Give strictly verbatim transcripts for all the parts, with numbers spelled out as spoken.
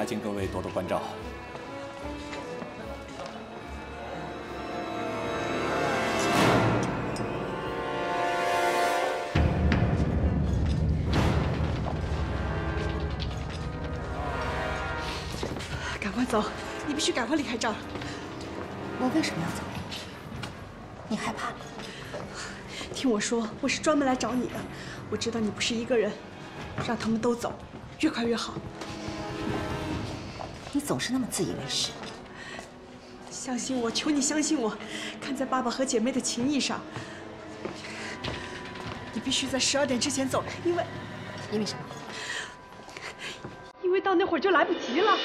还请各位多多关照。 赶快走！你必须赶快离开这儿。 我为什么要走？你害怕？ 听我说，我是专门来找你的。我知道你不是一个人，让他们都走，越快越好。 你总是那么自以为是。 相信我，求你相信我。看在爸爸和姐妹的情谊上，你必须在十二点之前走，因为…… 因为什么？ 因为到那会儿就来不及了。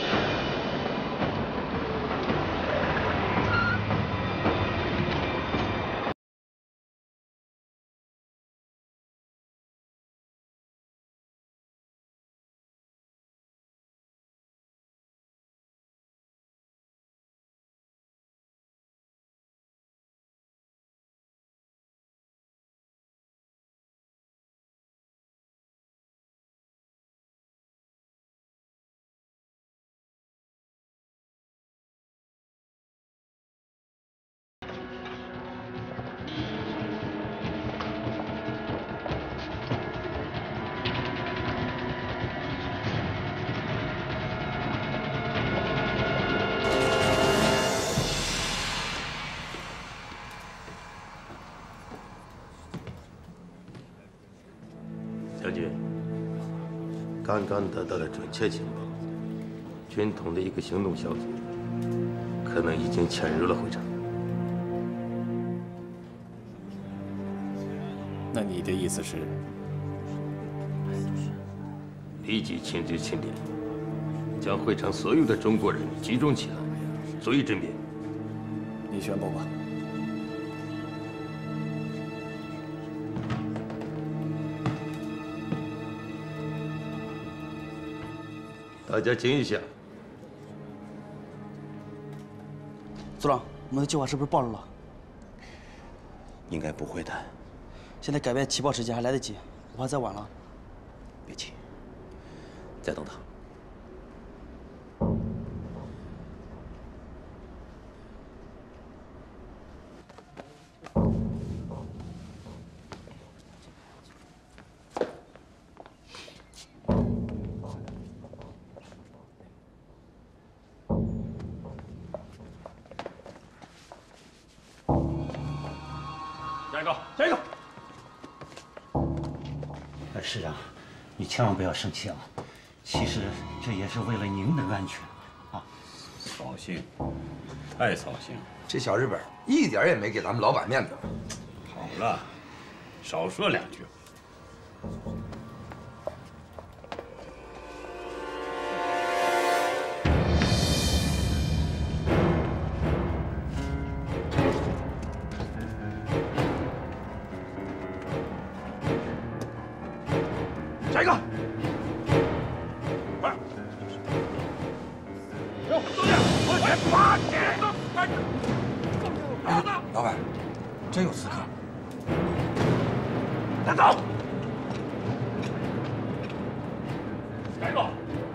将军，刚刚得到的准确情报，军统的一个行动小组可能已经潜入了会场。 那你的意思是？ 立即亲自钦点，将会场所有的中国人集中起来，足以甄别。 你宣布吧。 大家静一下。 组长，我们的计划是不是暴露了？ 应该不会的。 现在改变起跑时间还来得及，我怕再晚了。 别急，再等等。 下一个，下一个。 呃，师长，你千万不要生气啊！其实这也是为了您的安全啊。 扫兴，太扫兴！ 这小日本一点也没给咱们老板面子。 好了，少说两句。 下一个， 快！有动静！我先把节奏快点！ 老板，真有刺客！ 拿走！下一个！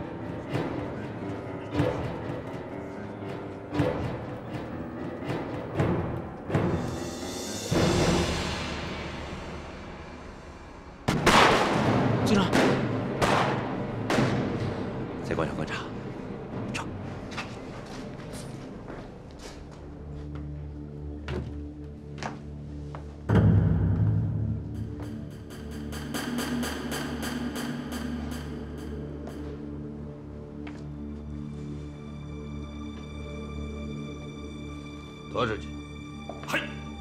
组长，再观察观察，撤。 拖出去。 嘿。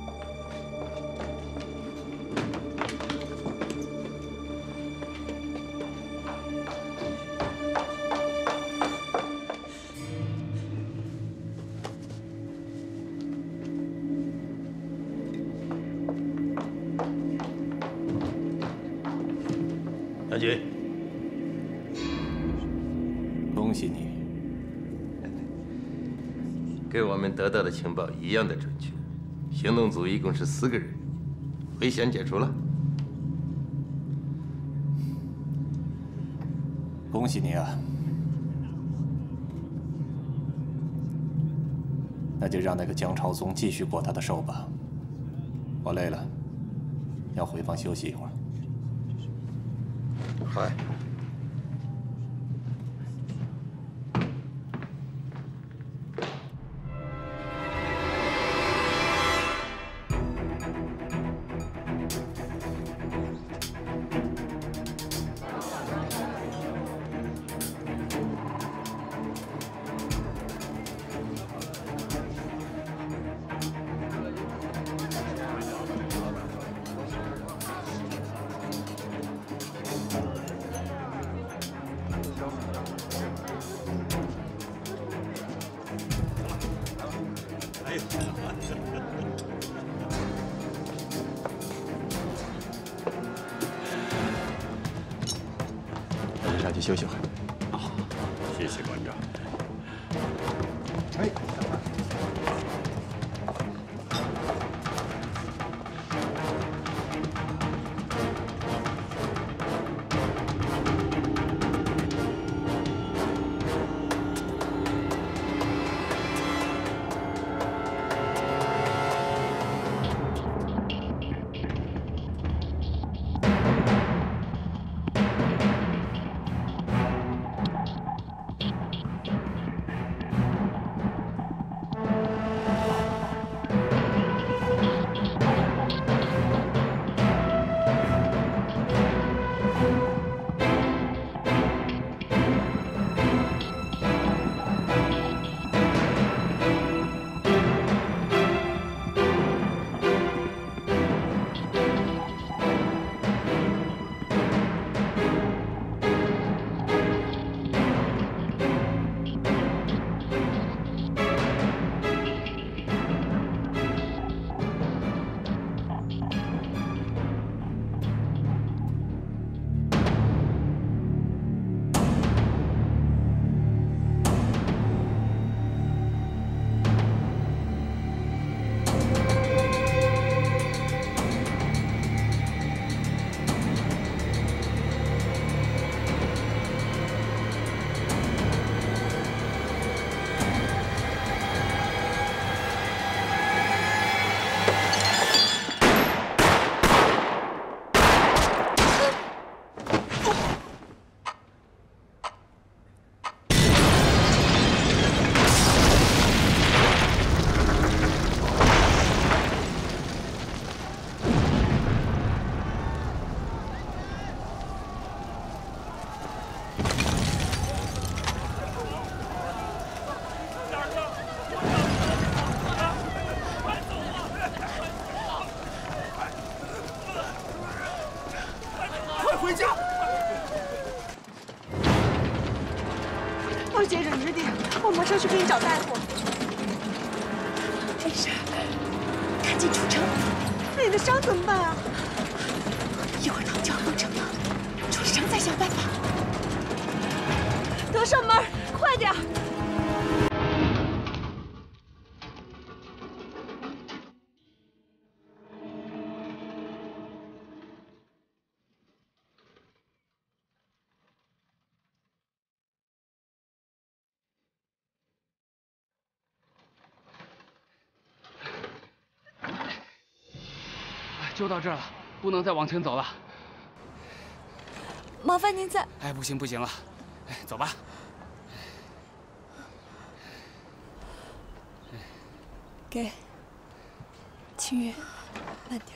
将军， 恭喜你， 跟我们得到的情报一样的准确。行动组一共是四个人，危险解除了。 恭喜你啊！ 那就让那个江朝宗继续过他的寿吧。我累了，要回房休息一会儿。 嗨。 我先上去休息会儿。 好，谢谢馆长。 哎。 回家！ 二姐，忍着点，我马上去给你找大夫。 没事，赶紧出城。 那你的伤怎么办啊？ 一会儿他们就要封城了，出了城再想办法。 德胜门，快点！ 就到这儿了，不能再往前走了。 麻烦您再…… 哎，不行不行了，哎，走吧。 给，清月，慢点。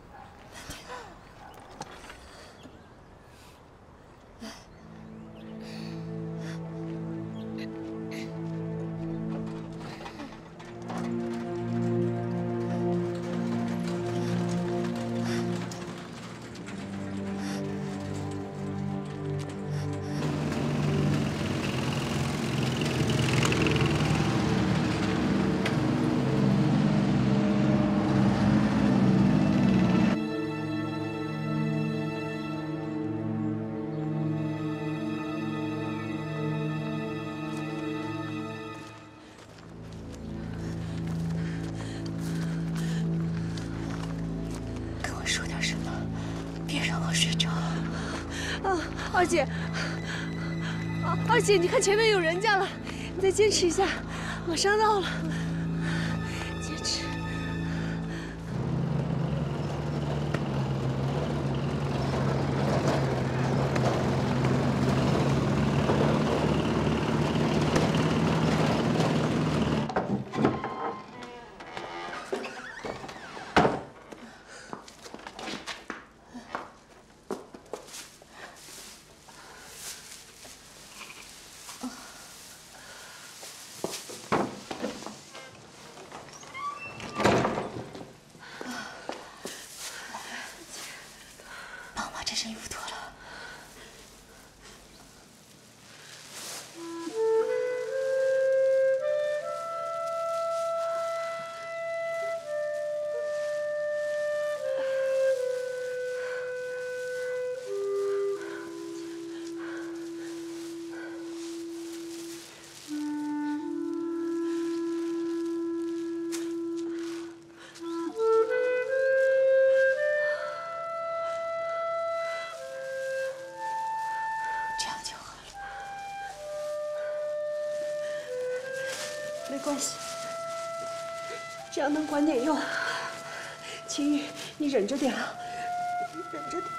说点什么，别让我睡着。 啊，二姐，啊，二姐，你看前面有人家了，你再坚持一下，马上到了。 系，这样能管点用。秦玉，你忍着点啊，忍着点。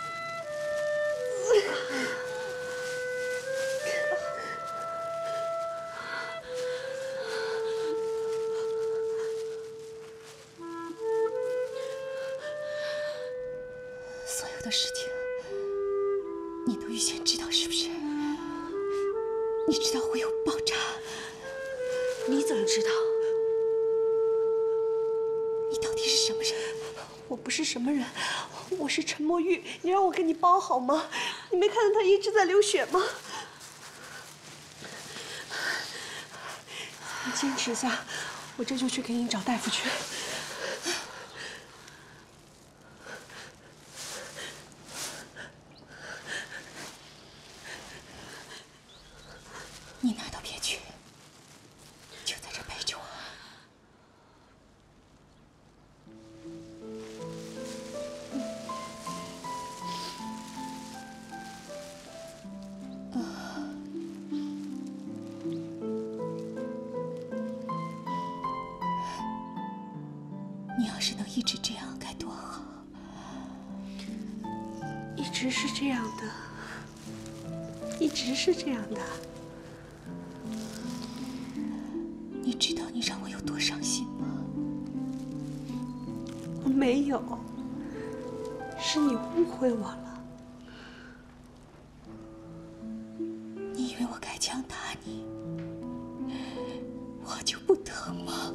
所有的事情，你都预先知道是不是？你知道会有爆炸？ 你怎么知道？ 你到底是什么人？ 我不是什么人，我是陈墨玉。你让我给你包好吗？你没看到他一直在流血吗？你坚持一下，我这就去给你找大夫去。 你哪儿都别去，就在这陪着我。你要是能一直这样，该多好！ 一直是这样的，一直是这样的。 你知道你让我有多伤心吗？ 我没有，是你误会我了。 你以为我开枪打你，我就不疼吗？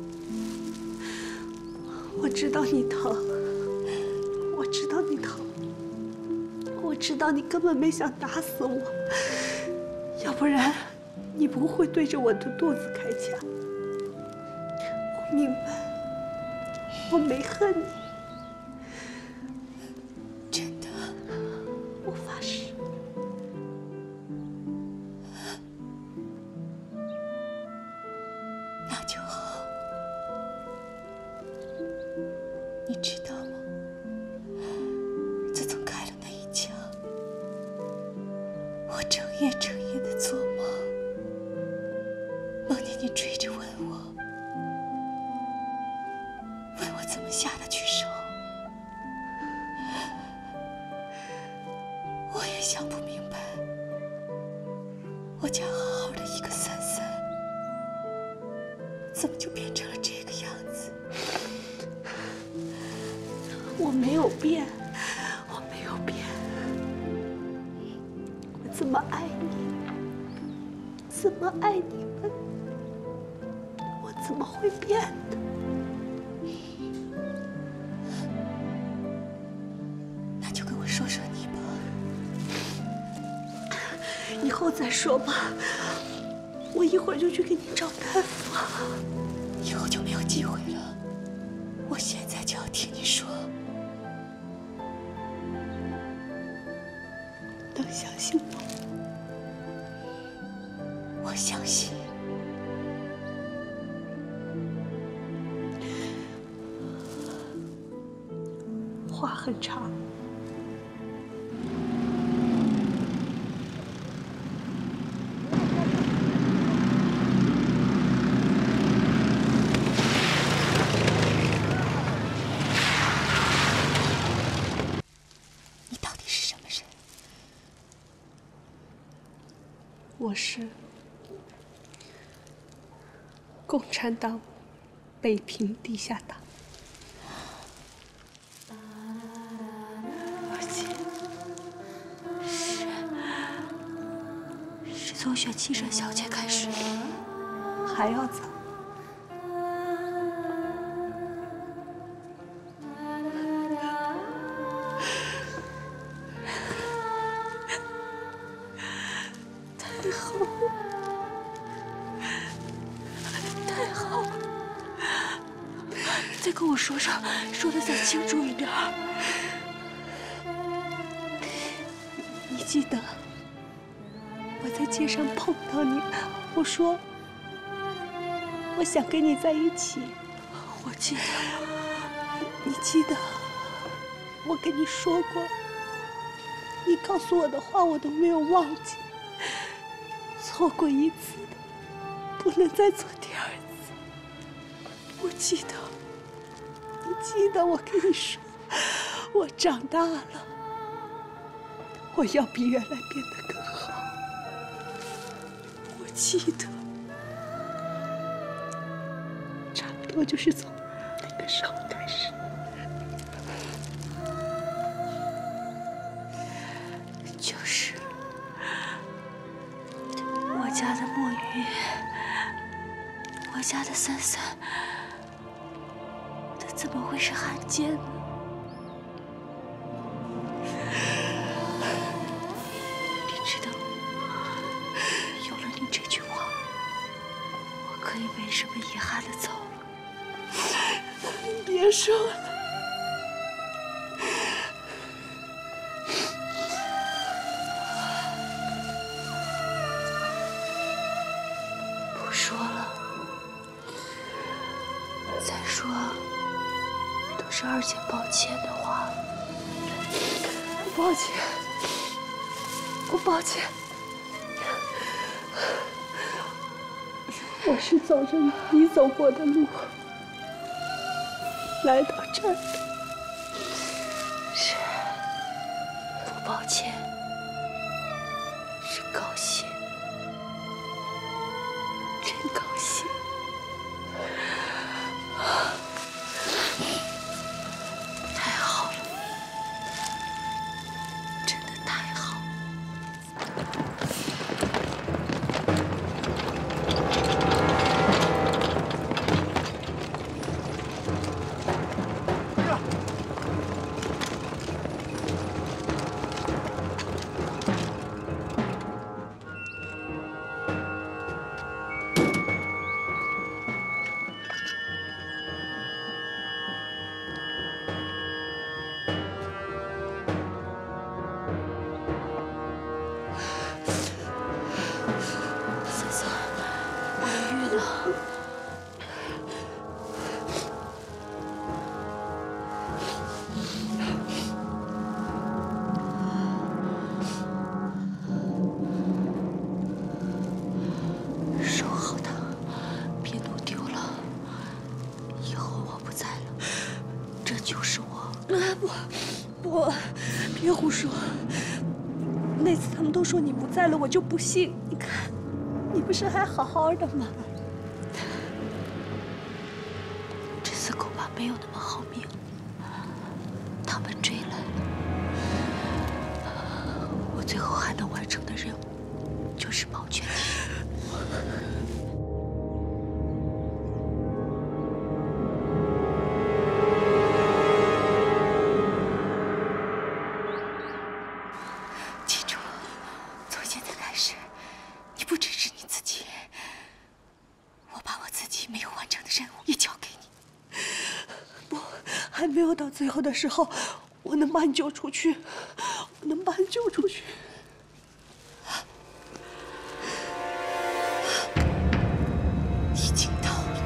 我知道你疼，我知道你疼，我知道你根本没想打死我，要不然你不会对着我的肚子开枪。我明白，我没恨你， 真的， 我发誓。 那就好。你知道吗？自从开了那一枪，我整夜整夜的做梦，梦见你追着问我，问我怎么下得去手。我也想不明白，我家好好的一个三三，怎么就变成了这个样子？ 我没有变，我没有变，我怎么爱你，怎么爱你们，我怎么会变的？ 那就跟我说说你吧。 以后再说吧，我一会儿就去给你找大夫。 以后就没有机会了，我现在就要听你说。 能相信我？ 我相信。 话很长。 你到底是什么人？ 我是共产党北平地下党。 而且是是从选清水小姐开始， 还要早。太好了，太好了！ 再跟我说说，说的再清楚一点儿。 你记得我在街上碰到你，我说我想跟你在一起。 我记得。 你记得我跟你说过，你告诉我的话我都没有忘记。错过一次的，不能再做第二次。 记得，你记得我跟你说，我长大了，我要比原来变得更好。我记得，差不多就是从那个时候开始。 就是我家的墨鱼，我家的三三，他怎么会是汉奸呢？你知道，有了你这句话，我可以没什么遗憾的走了。别说了。 说了，再说都是二姐抱歉的话。我抱歉，我抱歉，我是走着你走过的路来到这儿的。是，不抱歉，是高兴。 真高兴！太好了，真的太好了。收好它，别弄丢了。以后我不在了，这就是我。不，不，别胡说。那次他们都说你不在了，我就不信。你看，你不是还好好的吗？这次恐怕没有那么好命。他们追来了，我最后还能完成的任务就是保全你。 记住，从现在开始，你不只是你自己，我把我自己没有完成的任务也交给你。不，还没有到最后的时候，我能把你救出去，我能把你救出去。 已经到了。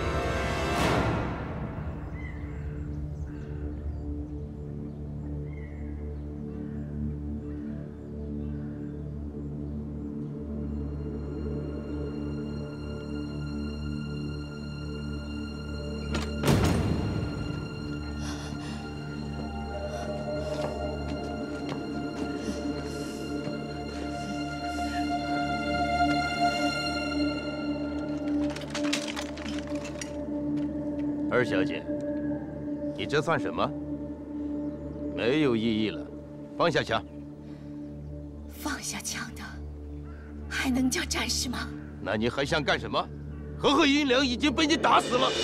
二小姐，你这算什么？没有意义了，放下枪。 放下枪的，还能叫战士吗？ 那你还想干什么？和贺云良已经被你打死了，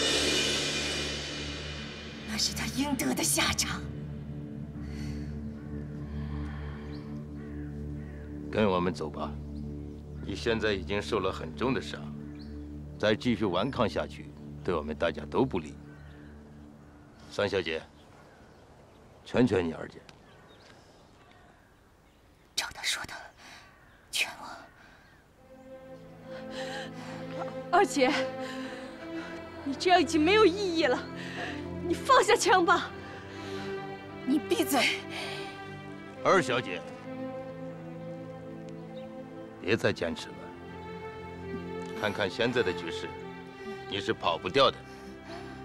那是他应得的下场。 跟我们走吧。你现在已经受了很重的伤，再继续顽抗下去，对我们大家都不利。 三小姐，劝劝你二姐。 照他说的，劝我。 二姐，你这样已经没有意义了，你放下枪吧。 你闭嘴！ 二小姐，别再坚持了。看看现在的局势，你是跑不掉的。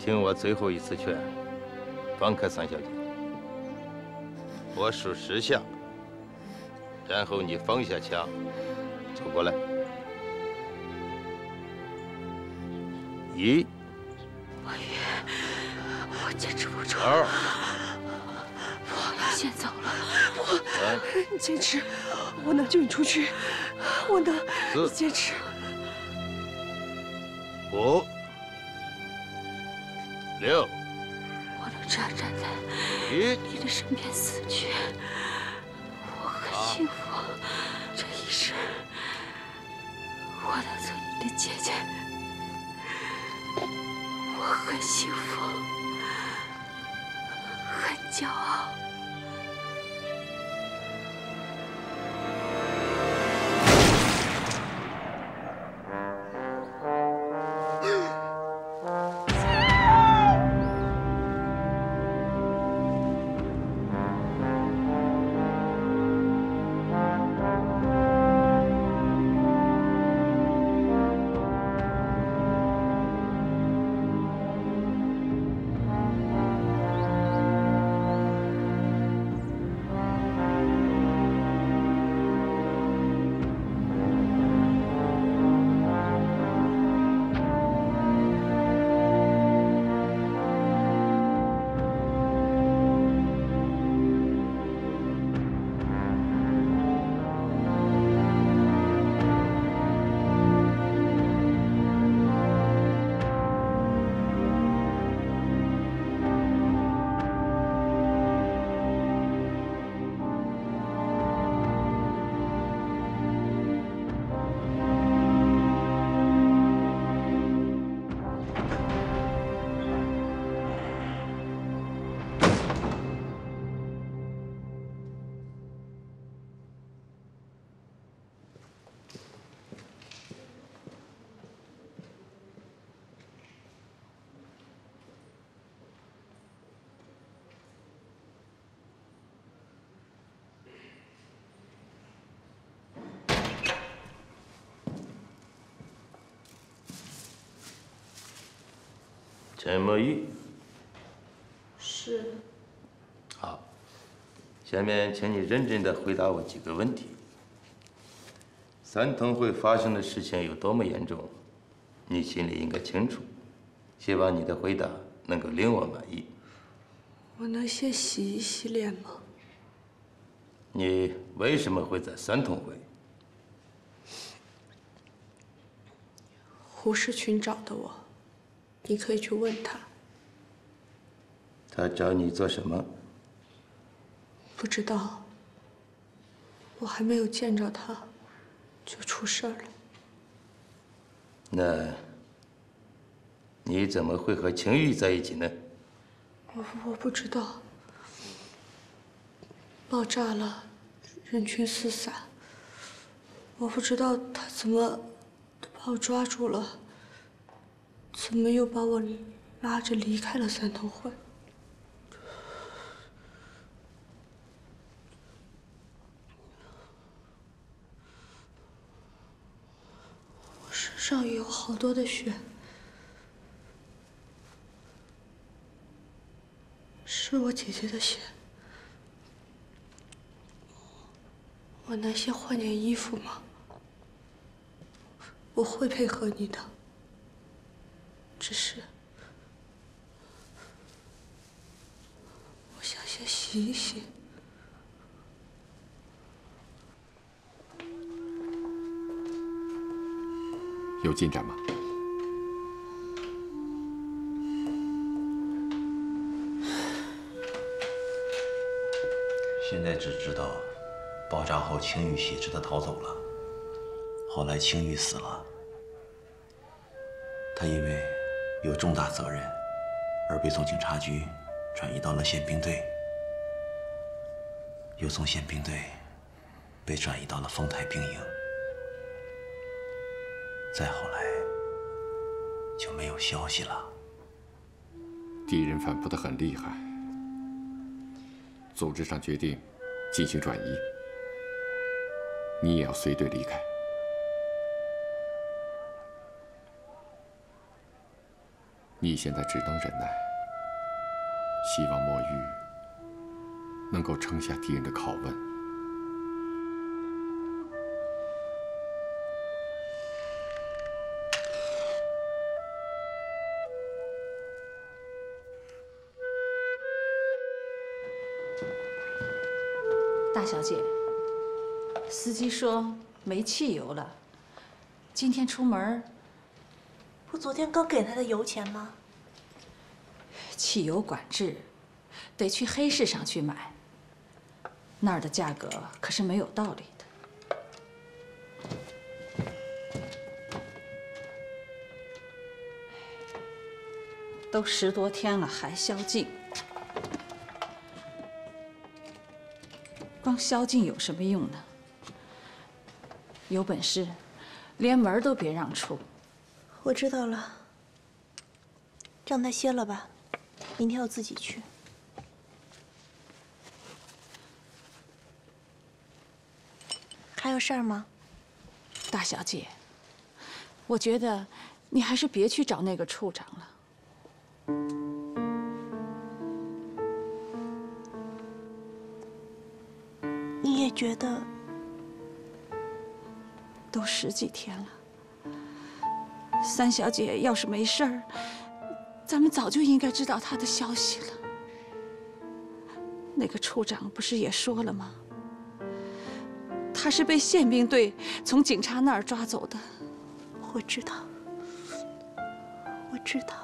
听我最后一次劝，放开三小姐。我数十下，然后你放下枪，走过来。一。 王宇，我坚持不住。 二。 我要先走了。我，你坚持，我能救你出去。我能，你坚持。 五。六。 我能这样站在你的身边死去，我很幸福。这一世，我能做你的姐姐，我很幸福，很骄傲。 陈墨玉。 是。 好，下面请你认真的回答我几个问题。三通会发生的事情有多么严重，你心里应该清楚。希望你的回答能够令我满意。 我能先洗一洗脸吗？ 你为什么会在三通会？ 胡世群找的我。你可以去问他。 他找你做什么？ 不知道。我还没有见着他，就出事儿了。 那你怎么会和青玉在一起呢？ 我我不知道。爆炸了，人群四散。我不知道他怎么把我抓住了。怎么又把我拉着离开了三通会？我身上有好多的血，是我姐姐的血。我能先换件衣服吗？我会配合你的。只是，我想先洗一洗。 有进展吗？ 现在只知道，爆炸后青玉挟持他逃走了，后来青玉死了，他因为有重大责任，而被从警察局转移到了宪兵队，又从宪兵队被转移到了丰台兵营，再后来就没有消息了。 敌人反扑得很厉害，组织上决定进行转移，你也要随队离开。 你现在只能忍耐，希望墨玉能够撑下敌人的拷问。 大小姐，司机说没汽油了，今天出门。 不，昨天刚给他的油钱吗？ 汽油管制，得去黑市上去买。那儿的价格可是没有道理的。都十多天了还宵禁，光宵禁有什么用呢？有本事，连门都别让出。 我知道了，让他歇了吧，明天我自己去。还有事儿吗？ 大小姐，我觉得你还是别去找那个处长了。 你也觉得？ 都十几天了。三小姐要是没事儿，咱们早就应该知道她的消息了。那个处长不是也说了吗？他是被宪兵队从警察那儿抓走的。 我知道，我知道，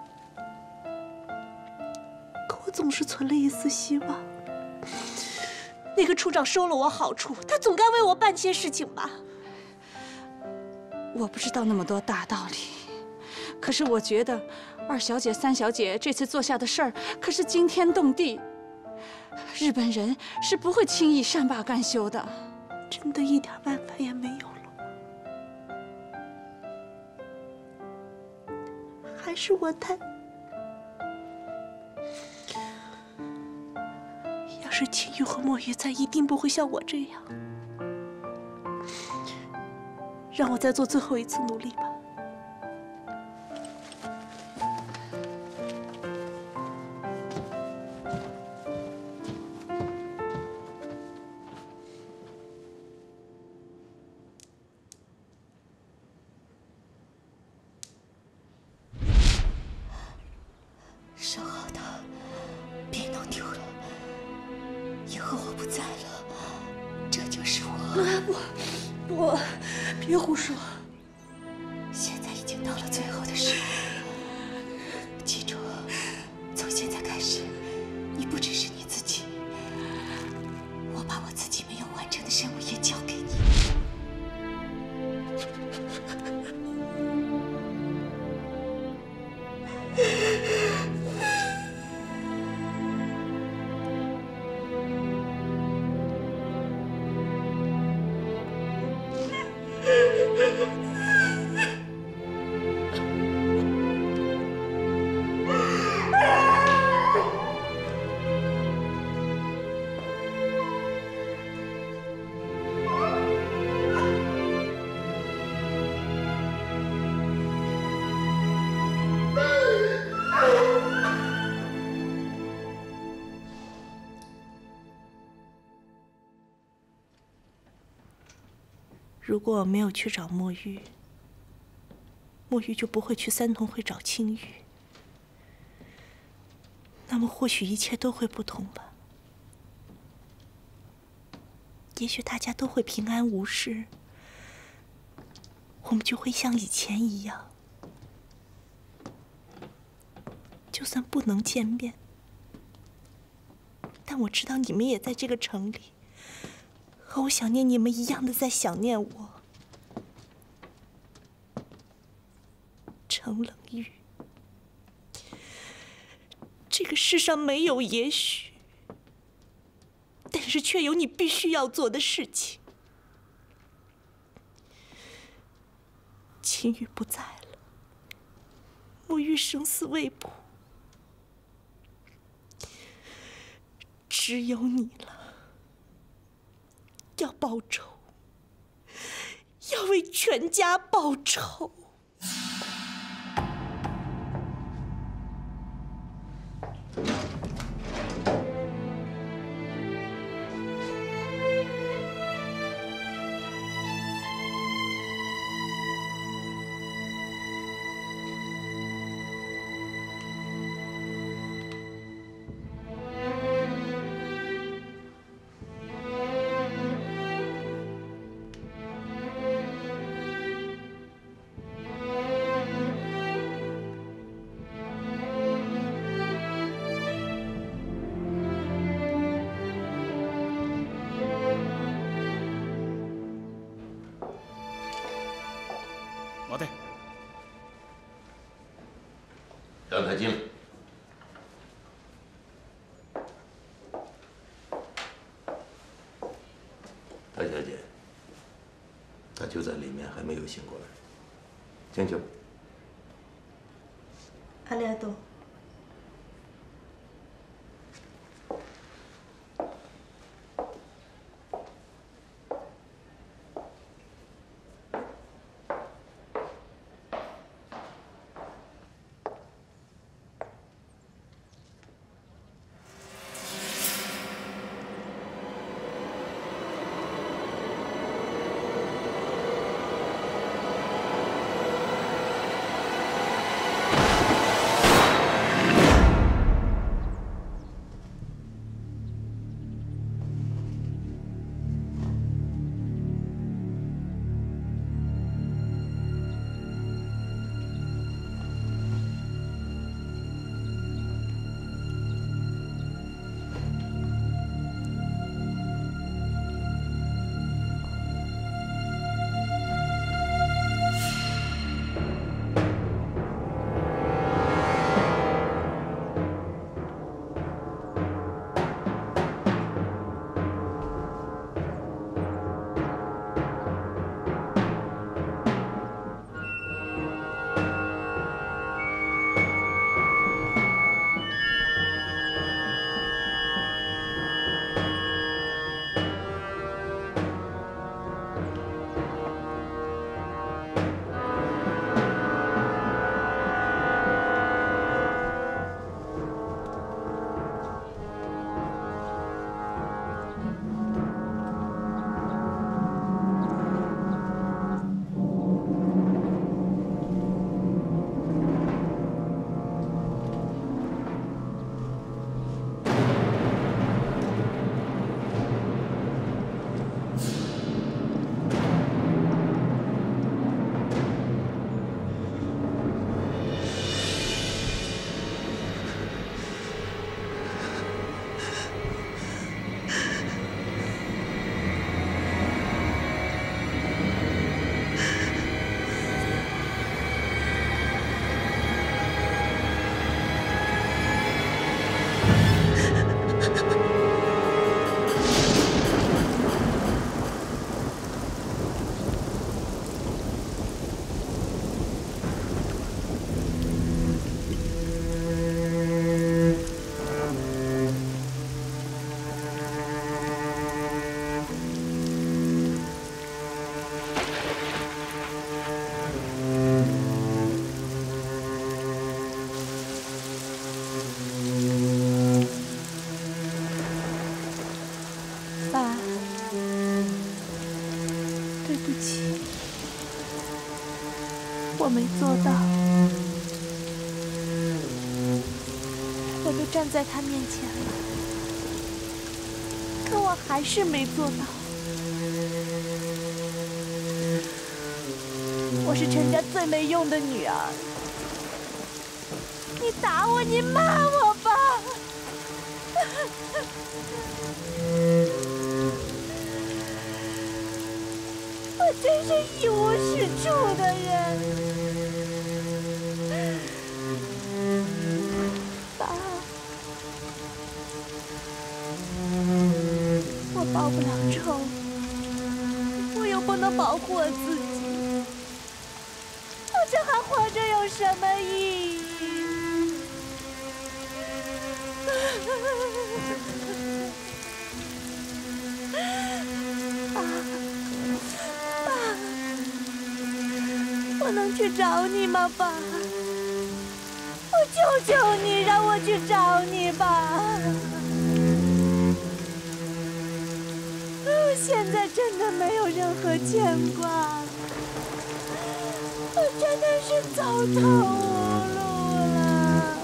可我总是存了一丝希望。那个处长收了我好处，他总该为我办些事情吧？ 我不知道那么多大道理，可是我觉得二小姐、三小姐这次做下的事儿可是惊天动地，日本人是不会轻易善罢甘休的。 真的一点办法也没有了吗？还是我太……要是青玉和墨玉在，一定不会像我这样。让我再做最后一次努力吧。 收好它，别弄丢了。以后我不在了，这就是我。 不，不，别胡说。 现在已经到了最后的时候，记住，从现在开始，你不只是你自己，我把我自己没有完成的任务也交给你。 如果我没有去找墨玉，墨玉就不会去三同会找青玉。那么或许一切都会不同吧。也许大家都会平安无事，我们就会像以前一样。就算不能见面，但我知道你们也在这个城里。和我想念你们一样的在想念我，程冷玉。这个世上没有也许，但是却有你必须要做的事情。青玉不在了，墨玉生死未卜，只有你了。要报仇，要为全家报仇。 的。 让他进来。大小姐，他就在里面，还没有醒过来。进去吧。 ありがとう。 我没做到，我都站在他面前了，可我还是没做到。我是陈家最没用的女儿，你打我，你骂我吧。我真是一无是处的人。爸，我报不了仇，我又不能保护我自己，我这还活着有什么意义？我能去找你吗，爸？我求求你，让我去找你吧。我现在真的没有任何牵挂了，我真的是走投无路了。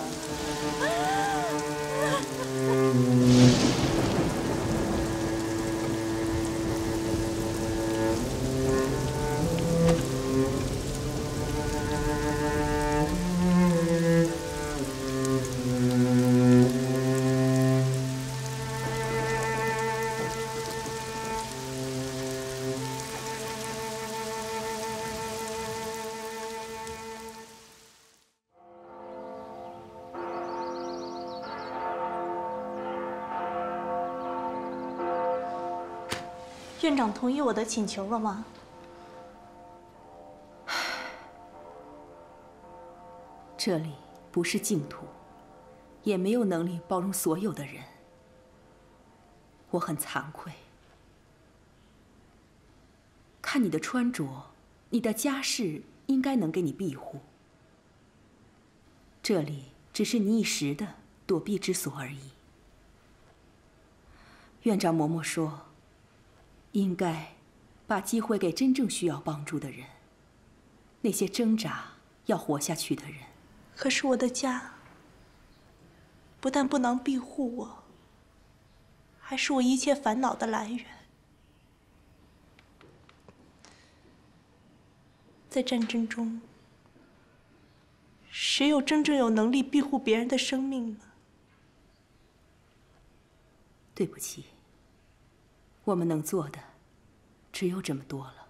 院长同意我的请求了吗？ 这里不是净土，也没有能力包容所有的人。我很惭愧。看你的穿着，你的家世应该能给你庇护。这里只是你一时的躲避之所而已。院长嬷嬷说，应该把机会给真正需要帮助的人，那些挣扎要活下去的人。 可是我的家不但不能庇护我，还是我一切烦恼的来源。在战争中，谁有真正有能力庇护别人的生命呢？ 对不起，我们能做的只有这么多了。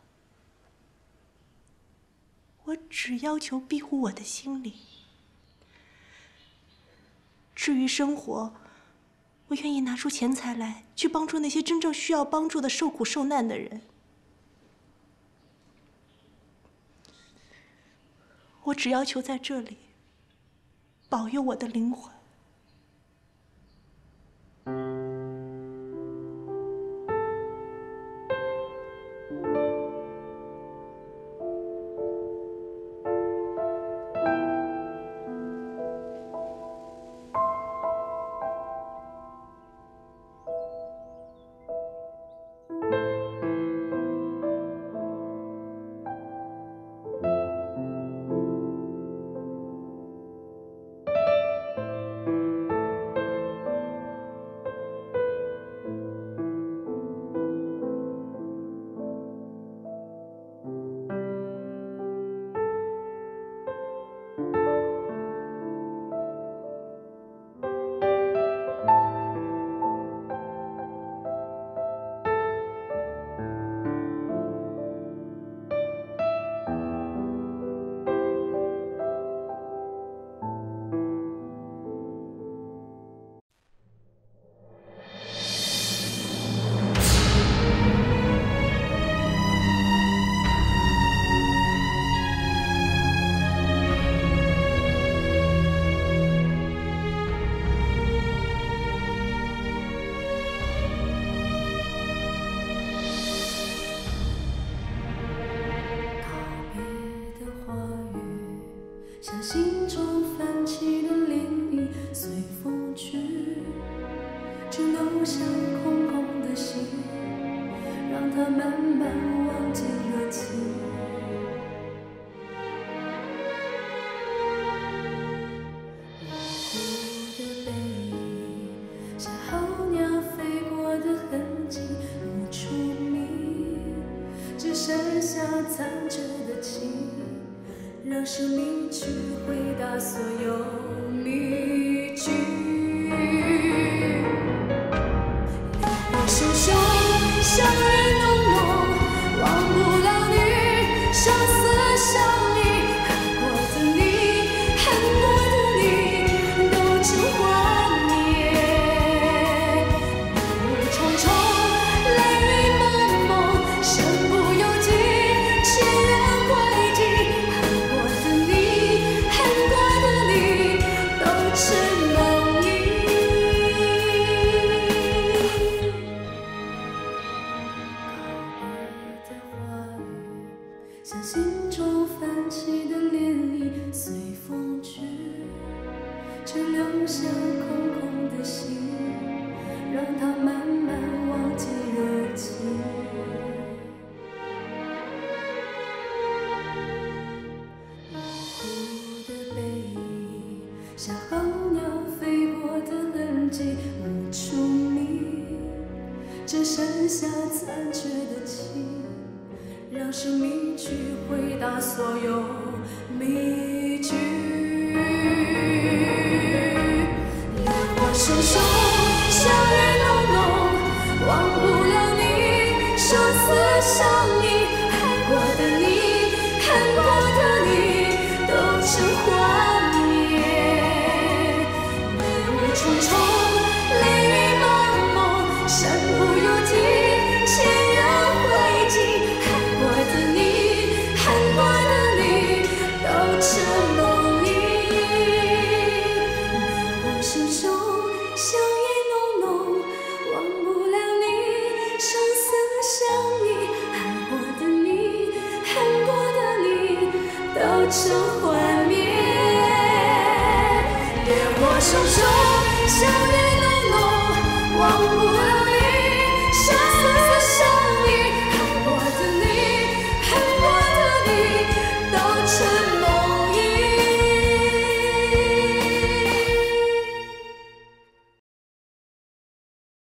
我只要求庇护我的心灵。至于生活，我愿意拿出钱财来，去帮助那些真正需要帮助的受苦受难的人。我只要求在这里保佑我的灵魂。 心中泛起的涟漪随风去，只留下空空的心，让它慢慢忘记热情。模糊的背影，像候鸟飞过的痕迹，无处觅，只剩下残缺的情。让生命去回答所有谜句，烈火熊熊，香雨浓浓，忘不了你，生死相依，恨过的你，恨过的你，都成幻灭。迷雾重重，泪雨蒙蒙，身不由己，情缘轨迹。像心中泛起的涟漪随风去，只留下空空的心，让它慢慢忘记热情。模糊的背影，像候鸟飞过的痕迹，无处觅，只剩下残缺的情。让生命去回答所有谜句。烈火熊熊，香雨浓浓，忘不了你，生死相依，爱过的你，恨过的你，都成幻灭。迷雾重重，泪雨蒙蒙，身不由己，情缘。 手中，笑语浓浓，忘不了。